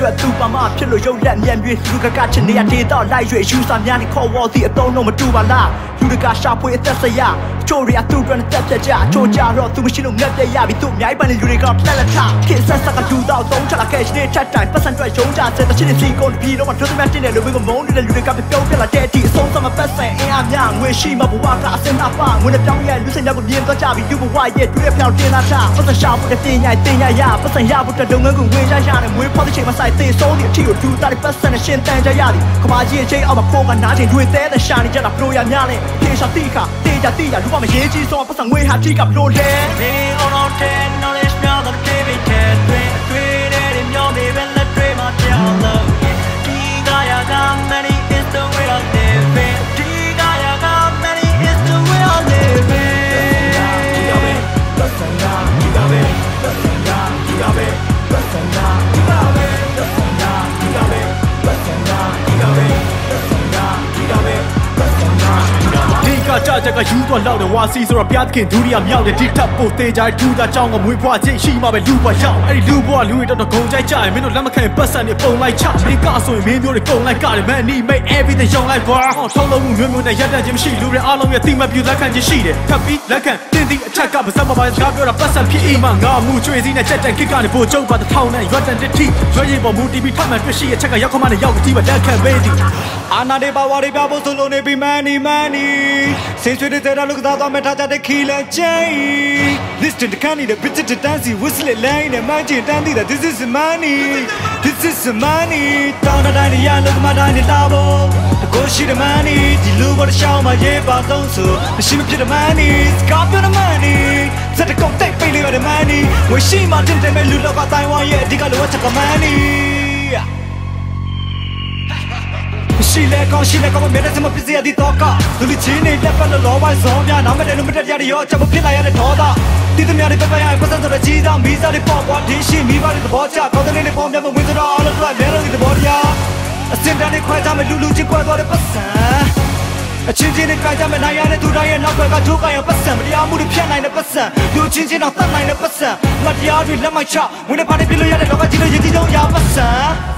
အတွက်သူပါမှဖြစ်လို့ရုပ်လက်မြန်၍လူကချင်နေရဒေတော့လိုက်၍ယူဆများနဲ့ခေါ်ဝေါ်သည့်အသုံးလုံးမတူပါလားလူတကာရှာဖွေအသက်ဆက်ရချိုးရသူ့အတွက်တက်ပြတ်ကြချိုးကြတော့သူမရှိလို့ငတ်ပြရပြီသူ့အများကြီးပန်းနေလူတွေကလက်လက်ထခေဆက်ဆက်ကလူတော့သုံးချလာခဲ့ရှင်တဲ့ထက်တိုင်းပတ်စံတွေရုံးကြတဲ့တချင်စီကုန်ပြီးတော့မှတို့သမတင်တဲ့လူတွေကမုန်းနေတဲ့လူတွေကပြုံးပြလာတဲ့အထိအဆုံးသတ်မပတ်စံအင်အားများငွေရှိမှဘဝကအစင်နာပါငွေနဲ့ပြောင်းရလူစိတ်များကိုမြင်သွားကြပြီလူဘဝရဲ့တွေ့ရပြောင်းတင်လာတာပတ်စံရှာဖို့တင်ရပတ်စံရဖို့လုပ်ငန်းကိုဝင်ရရတယ်ငွေဖောက်တဲ့ချိန်မှာစိုက်သေးဆုံးတဲ့အထိကိုထူတာတဲ့ပတ်စံနဲ့ရှင်းတန်ကြရသည်ခမာကြီးရဲ့ချိန်အောက်မှာပေါ်ကနားချိန်တွေသေးတဲ့ရှာနေကြတာပရိုရများနဲ့ထေရှာတိခါတေးကြလူမမရေးကြီးဆုံးပတ်စံငွေဟာကြီးကပရိုလဲ Living on ten knowledge များတဲ့ TV တဲ့တွေ့တဲ့မျိုးတွေပဲလက်တွေမှာပြောင်းလို့ဒီကရက money is the way of living ဒီကရက money is the way of living ပတ်စံကဒီကပဲပတ်စံကဒီကပဲပတ်စံကဒီကပဲပတ်စံကဒီကပဲပတ်စံကဒီကပဲပတ်စံကဒီကပဲပတ်စံကဒီကကြကယူတော့လောက်တယ်ဝါစီဆိုတော့ပြားသခင်ဒူရီယာမြောက်တယ်ဒီထပ်ပို့သေးကြထူတာကြောင်းကမွေးဖွားခြင်းရှိမှပဲလူဘွားရောက်အဲ့ဒီလူဘွားလူတွေတော့ဂုံကြိုက်ကြရင်မင်းတို့လက်မခံပတ်စံနေပုံလိုက်ချမင်းကဆိုရင်မင်းမျိုးတွေကုန်လိုက်ကတယ် man need make everything ရောင်းလိုက်ပါထုံးလုံးမှုမျိုးနဲ့ရက်တန့်ခြင်းမရှိလူတွေအားလုံးရဲ့တိမပြူလက်ခံခြင်းရှိတယ်ထပ်ပြီးလက်ခံတင်းသည့်အထက်ကပါစပ်မပိုင်းစကားပြောတာပတ်စံဖြစ်အိမ်မှာငါမှုကျွေးစည်းနဲ့ချက်တန်ခစ်ကနေပို့ကျုပ်ပါတစ်ထောင်နဲ့ရွက်တန်တစ်ထိရွက်ရည်ပေါ်မူတီဗီထပ်မှန်တွေ့ရှိရဲ့ချက်ကရောက်ခမနဲ့ရောက်တီးပါလက်ခံပေးသည်အာနာတွေပါဝါတွေပြဖို့ဆိုလို့နေပြီး money စေဆွေတဲ့တာလူကသားမဲ့ထားကြတဲ့ခီလဲချင်း listen to candy the bitch to dance whistle line and magic dandy that this is money down the line ya look my line la bo go she the money ဒီလူဘောရှောင်းမှာရေးပါသုံးဆိုမရှိမဖြစ်တဲ့ money got the money စတဲ့ကုန်တိတ်ပိတ်လေးရတဲ့ money ဝရှိမှတင်တယ်မဲ့လူလောကတိုင်းဝါရဲ့အဓိကလိုအပ်ချက်က moneyရှိလေကောင်းမြဲတဲ့စမပစ္စည်းအဒီတော့ကလူလူချင်းနေလက်ပတ်လို့ဝိုင်းစောများနားမတဲ့လူမတက်ရတဲ့ရောချက်မဖြစ်လာရတဲ့ဒေါသတီးသမျှတွေပပရပတ်စံဆိုတဲ့ကြီးသားမိသားတွေပေါ့ကွာဒီရှိမိဘတွေသဘောကျကောင်းတဲ့လေးပေါ်မြတ်မဝင်တော့အားလုံးကလဲလို့ဒီသဘောတရားအစင်တန်းတွေခွဲကြမယ်လူချင်းခွဲသွားတဲ့ပတ်စံအချင်းချင်းနဲ့ကြိုက်ကြမယ်နိုင်ရတဲ့သူတိုင်းရဲ့နောက်ဘက်ကထိုးကရပတ်စံမတရားမှုတွေဖြတ်နိုင်တဲ့ပတ်စံလူချင်းချင်းတော့တတ်နိုင်တဲ့ပတ်စံမတရားတွေလက်မချဝင်တဲ့ပါနေပြလို့ရတဲ့လောကကြီးလို့ရည်ကြီးဆုံးရပတ်စံ